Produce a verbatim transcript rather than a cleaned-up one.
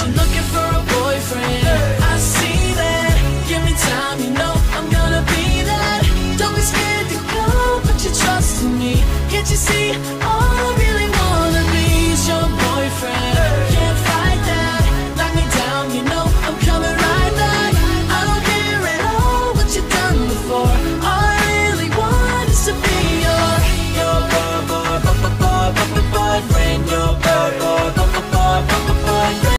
You're looking for a boyfriend, I see that. Give me time, you know I'm gonna be that. Don't be scared to go, put your trust in me. Can't you see